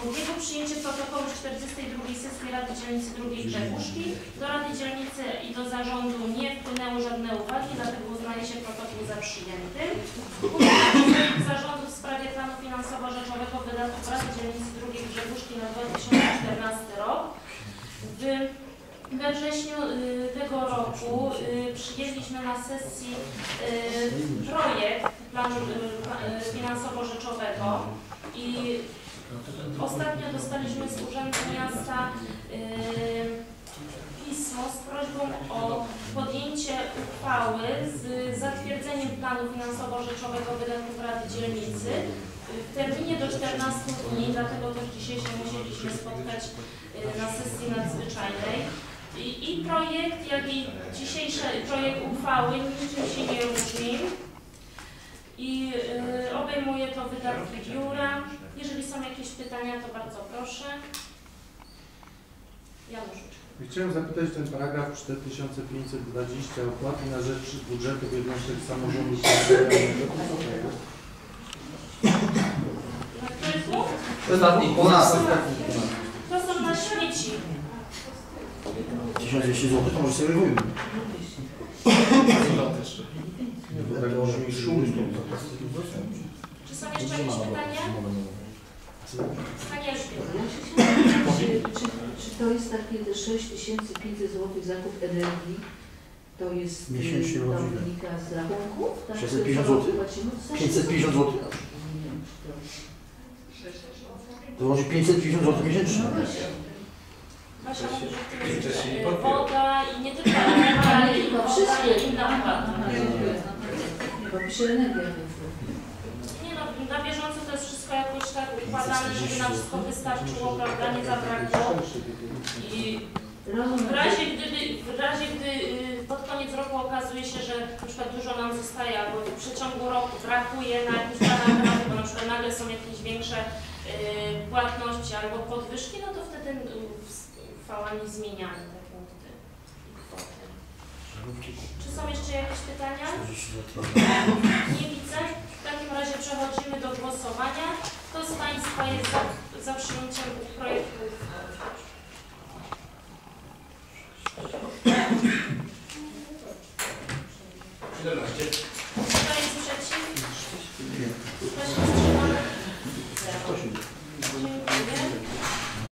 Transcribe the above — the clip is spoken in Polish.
drugiego przyjęcie protokołu 42 sesji Rady Dzielnicy II Grzegórzki. Do Rady Dzielnicy i do zarządu nie wpłynęły żadne uwagi, dlatego uznaje się protokół za przyjęty. Zarządu w sprawie planu finansowo-rzeczowego wydatków Rady Dzielnicy II Grzegórzki na 2014 rok. We wrześniu tego roku przyjęliśmy na sesji projekt planu finansowo-rzeczowego i ostatnio dostaliśmy z Urzędu Miasta pismo z prośbą o podjęcie uchwały z zatwierdzeniem planu finansowo-rzeczowego wydatków Rady Dzielnicy w terminie do 14 dni, dlatego też dzisiaj się musieliśmy spotkać na sesji nadzwyczajnej. I projekt, jak i dzisiejszy projekt uchwały niczym się nie różni i obejmuje to wydatki biura. Jeżeli są jakieś pytania, to bardzo proszę. Janusz. Chciałem zapytać ten paragraf 4520 opłaty na rzecz budżetów jednostek samorządu terytorialnego. Na którym punkt? Ostatni punkt. To są na śmieci. 1200 zł, to może sobie wybójmy. Czy są jeszcze jakieś pytania? Panie Czy to jest takie 6500 zł zakup energii? To jest miesięcznie to wynika z rachunków? Tak, 650 zł? 550 zł. To może 550 zł miesięcznie. Woda i nie tylko energia, ale i woda i inna opłata. Nie no, na bieżąco to jest wszystko jakoś tak układane, żeby nam wszystko wystarczyło, prawda, nie zabrakło. I w razie gdy pod koniec roku okazuje się, że na przykład dużo nam zostaje, albo w przeciągu roku brakuje na jakimś paragrafie, bo na przykład nagle są jakieś większe płatności albo podwyżki, no to wtedy uchwałami zmieniamy te punkty i kwoty. Czy są jeszcze jakieś pytania? Nie widzę. W takim razie przechodzimy do głosowania. Kto z Państwa jest za przyjęciem projektu uchwały? 17.